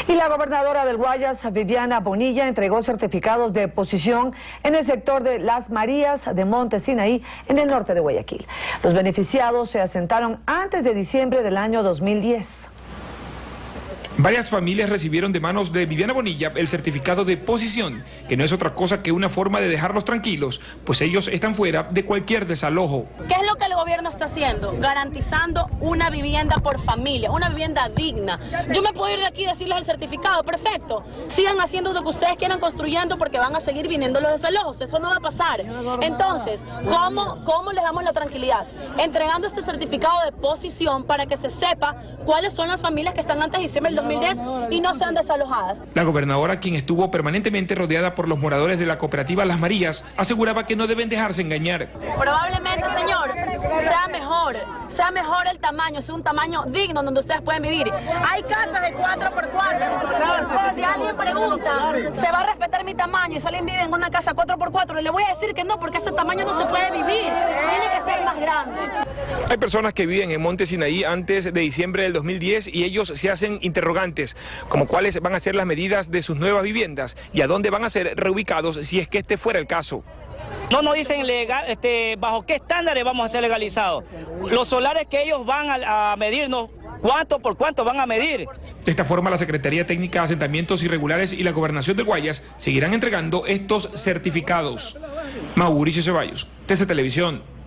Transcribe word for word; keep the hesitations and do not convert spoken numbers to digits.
Y la gobernadora del Guayas, Viviana Bonilla, entregó certificados de posición en el sector de Las Marías de Monte Sinaí, en el norte de Guayaquil. Los beneficiados se asentaron antes de diciembre del año dos mil diez. Varias familias recibieron de manos de Viviana Bonilla el certificado de posición, que no es otra cosa que una forma de dejarlos tranquilos, pues ellos están fuera de cualquier desalojo. ¿Qué es lo que el gobierno está haciendo? Garantizando una vivienda por familia, una vivienda digna. Yo me puedo ir de aquí y decirles el certificado, perfecto. Sigan haciendo lo que ustedes quieran construyendo porque van a seguir viniendo los desalojos, eso no va a pasar. Entonces, ¿cómo, cómo les damos la tranquilidad? Entregando este certificado de posición para que se sepa cuáles son las familias que están antes de diciembre del dos mil diez y no sean desalojadas. La gobernadora, quien estuvo permanentemente rodeada por los moradores de la cooperativa Las Marías, aseguraba que no deben dejarse engañar. Probablemente, señor, sea mejor, sea mejor el tamaño, sea un tamaño digno donde ustedes pueden vivir. Hay casas de cuatro por cuatro. Si alguien pregunta, ¿se va a respetar mi tamaño? Y si alguien vive en una casa cuatro por cuatro, le voy a decir que no, porque ese tamaño no se puede vivir. Tiene que ser más grande. Hay personas que viven en Monte Sinaí antes de diciembre del dos mil diez y ellos se hacen interrogantes, como cuáles van a ser las medidas de sus nuevas viviendas y a dónde van a ser reubicados si es que este fuera el caso. No nos dicen legal, este, bajo qué estándares vamos a ser legalizados. Los solares que ellos van a, a medirnos, ¿cuánto por cuánto van a medir? De esta forma, la Secretaría Técnica de Asentamientos Irregulares y la Gobernación del Guayas seguirán entregando estos certificados. Mauricio Ceballos, T C Televisión.